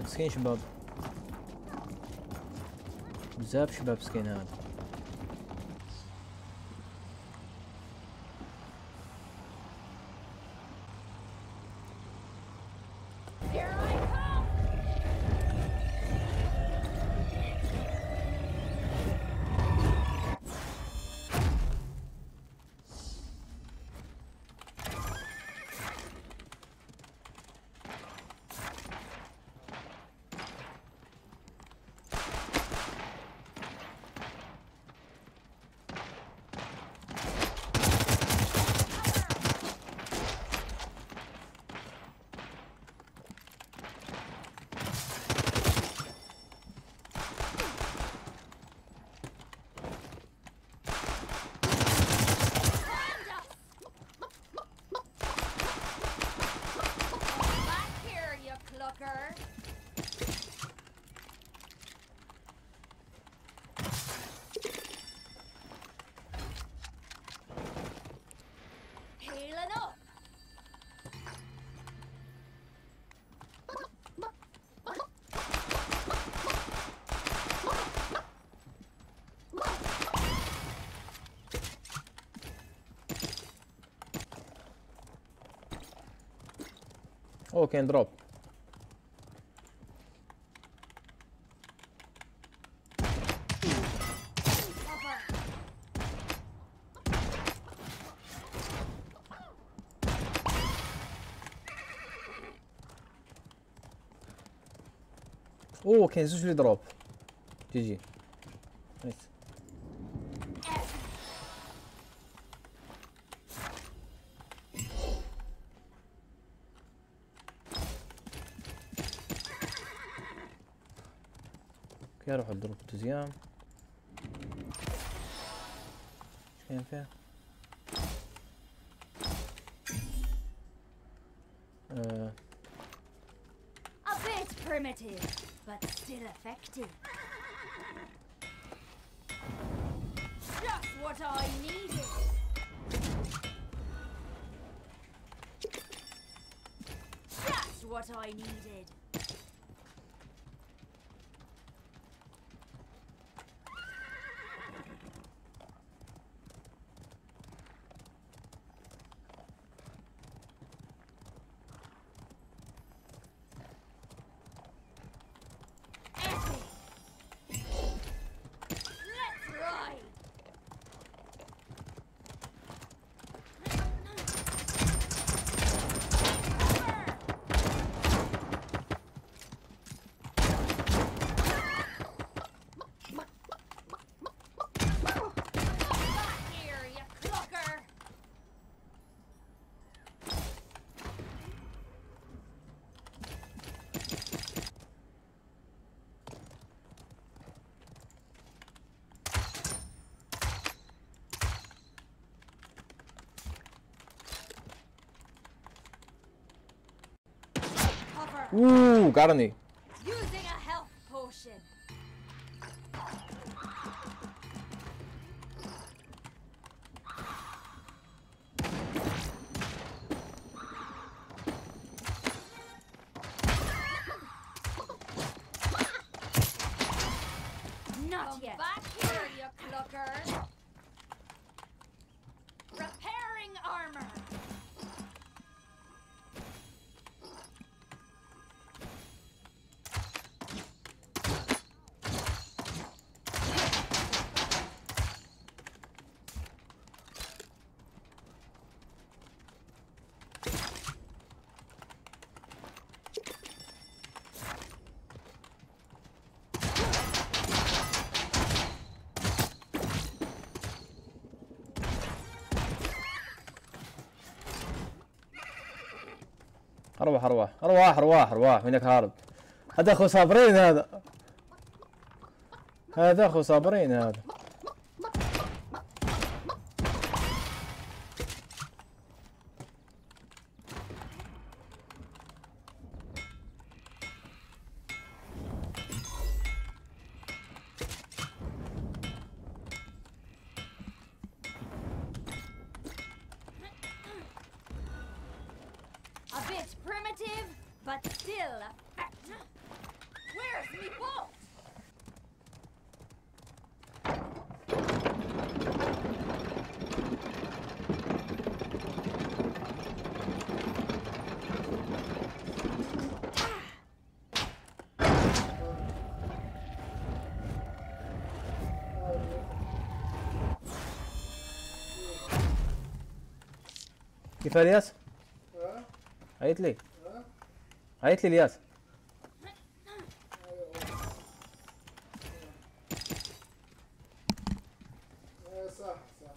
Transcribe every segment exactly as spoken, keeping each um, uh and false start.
مسكين شباب، بزاف شباب مسكين هذا. اوه كان دروب. اوه كاين زوج لي دروب. جي جي نايس. اوكي اروح الدروب تزيام. ايش كاين فيها؟ آه. A bit primitive, but still effective. Just what I needed. Just what I needed. Ooh, got me. Using a health potion. Not Come yet. Back here, you clucker. Repairing armor. ارواح ارواح ارواح ارواح ارواح وينك هارب؟ هذا اخو صابرين، هذا هذا اخو صابرين هذا. A bit primitive, but still effective. where's me bolt? كيف الياس؟ ها؟ عيط لي ها؟ عيط لي الياس. ايه صح صح.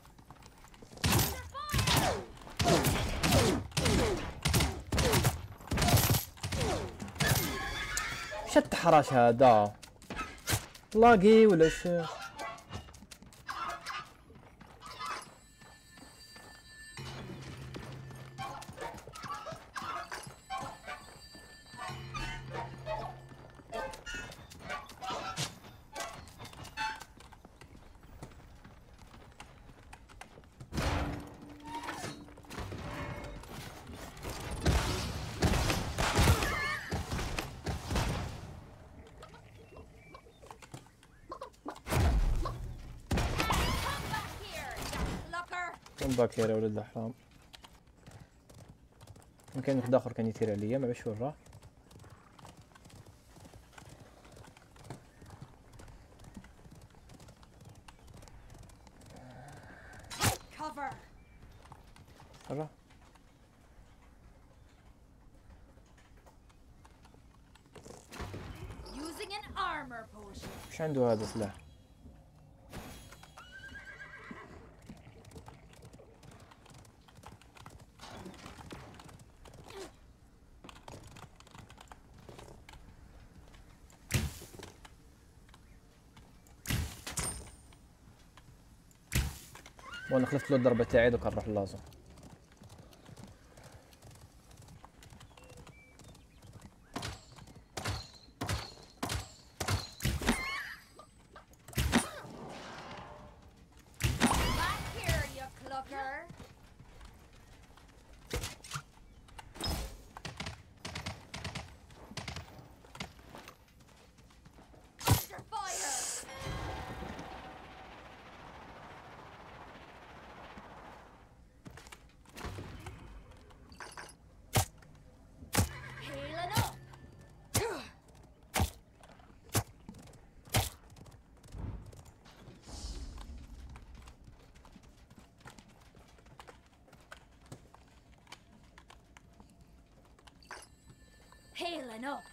وش التحراش هذا؟ لاقي ولا شو؟ كم باكير يا ولد الحرام. يمكن واحد اخر كان يثير عليا ما بعرفش وين راه. Cover. راه Using an armor potion. وش عنده هذا سلاح؟ وانا خلفت له الضربة تاعي دوك نروح اللازم. Back here, you clucker. Under fire. Healing up. Healing up.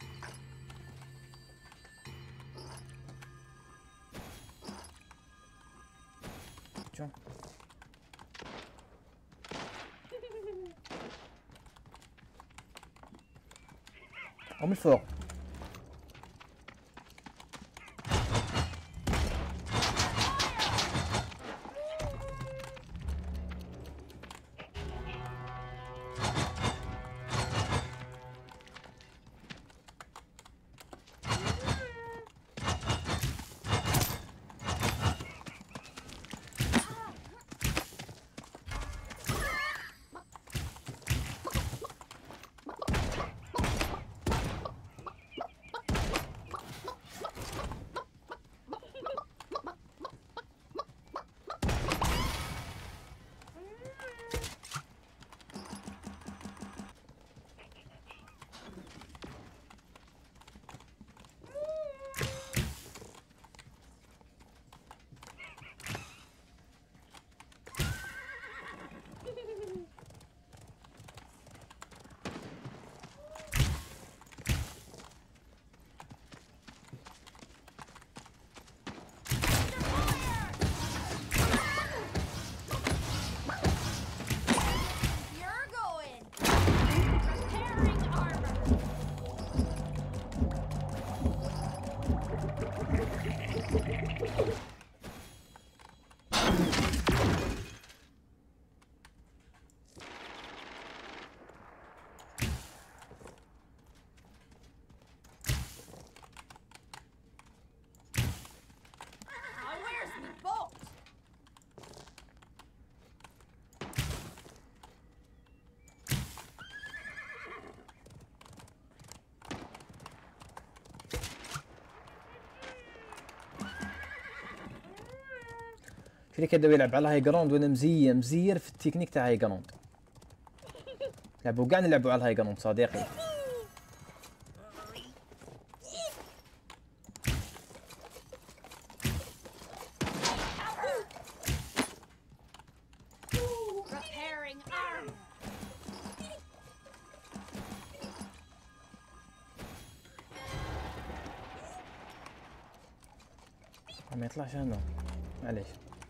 شو؟ او من الفوق. You're going. Repairing armor. Now where's me bolt? شو اللي كيبدا يلعب على هاي جراوند وانا مزير مزير في التكنيك تاع هاي جراوند. لعبوا كاع نلعبوا على هاي جراوند صديقي. Repairing armor. ما يطلعش هنا معليش.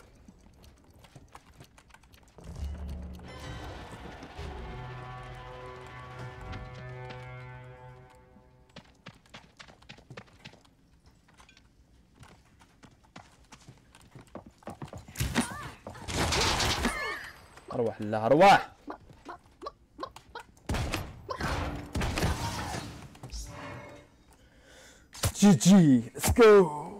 اروح لله ارواح. جي جي ليتس جو.